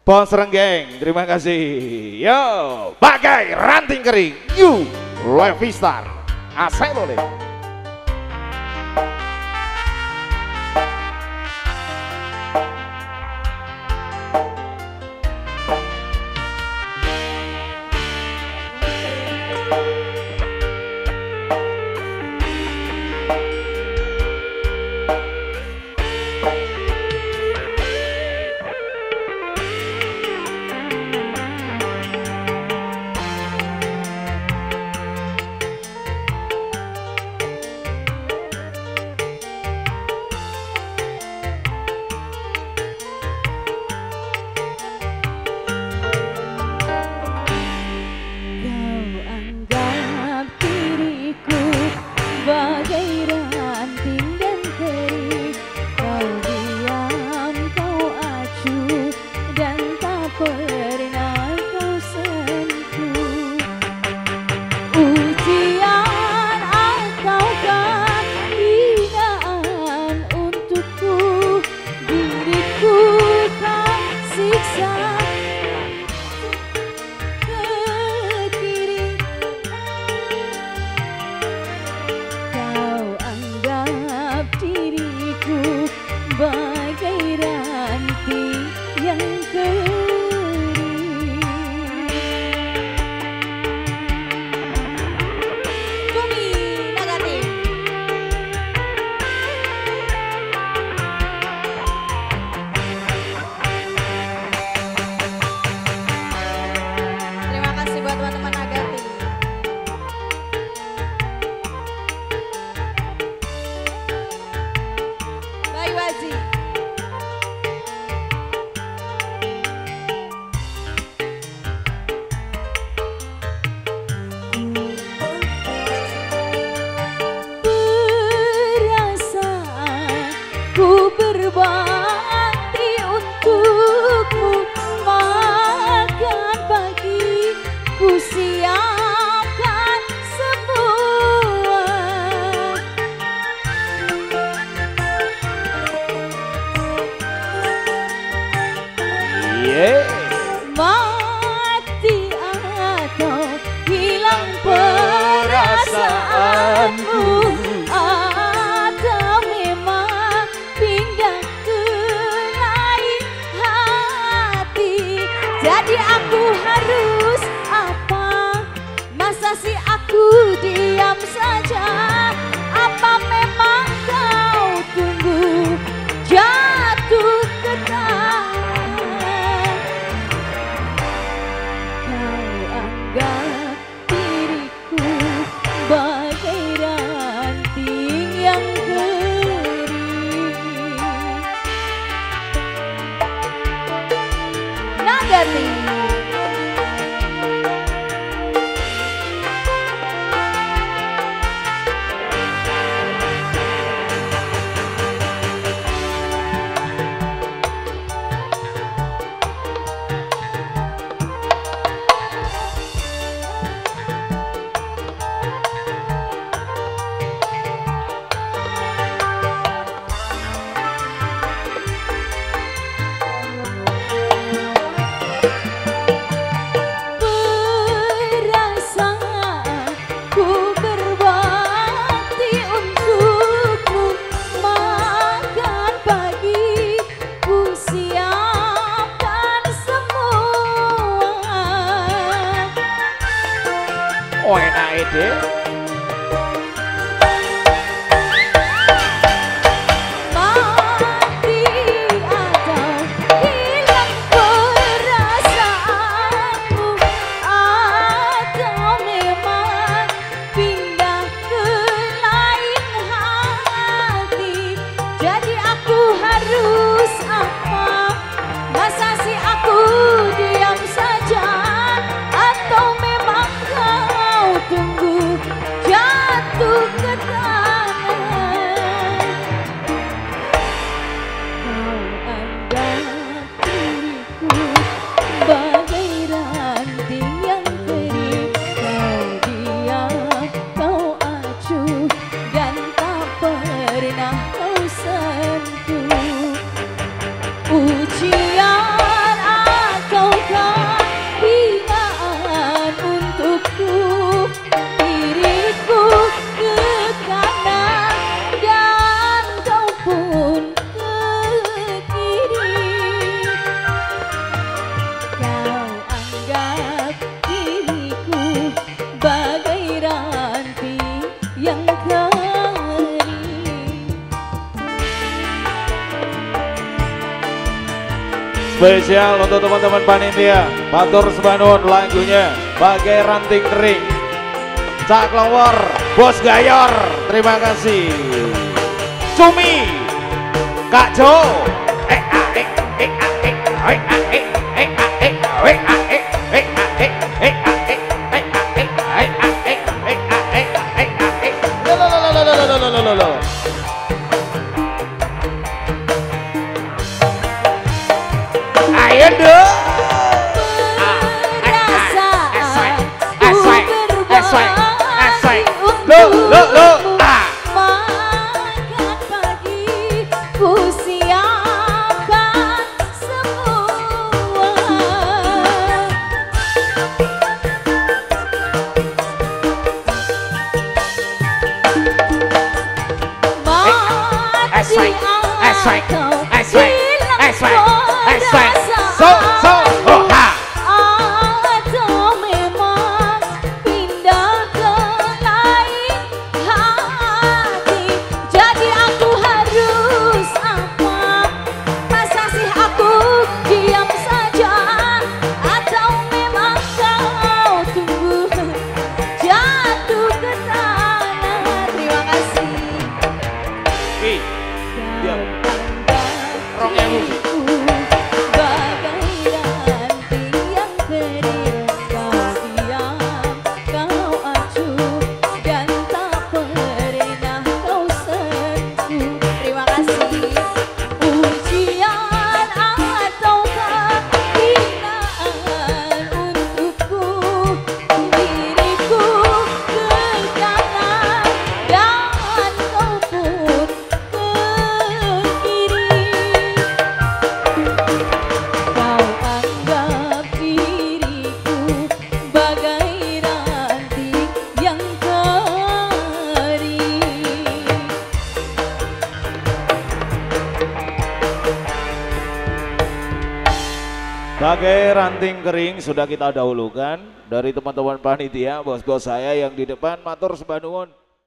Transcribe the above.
Bos Renggeng, terima kasih. Yo, bagai ranting kering, you Levi Star, asal oleh. Mati atau hilang perasaanmu, atau memang pindah ke lain hati. Jadi aku harus apa? Masa sih aku diam saja? Apa memang kau tunggu jatuh ke tangan? Anggap diriku bagai ranting yang kering. Nagati. Oh enak ide. Mati atau hilang perasaanmu, atau memang pindah ke lain hati. Jadi aku harus apa? Masa sih aku diam saja? Atau memang kau tunggu Spesial untuk teman-teman panitia. Matur sebanun lagunya Bagai Ranting Kering. Cak Lowor, Bos Gayor, terima kasih. Cumi, Kak Jo. Ayo dong. Lo. Makan pagi ku siapkan semua. Atau memang pindah ke lain hati. Jadi aku harus apa? Masa sih aku diam saja? Atau memang kau tunggu jatuh ke tanah? Terima kasih. Rong ewu. Bagai Ranting Kering sudah kita dahulukan dari teman-teman panitia, bos-bos saya yang di depan. Matur sebanun.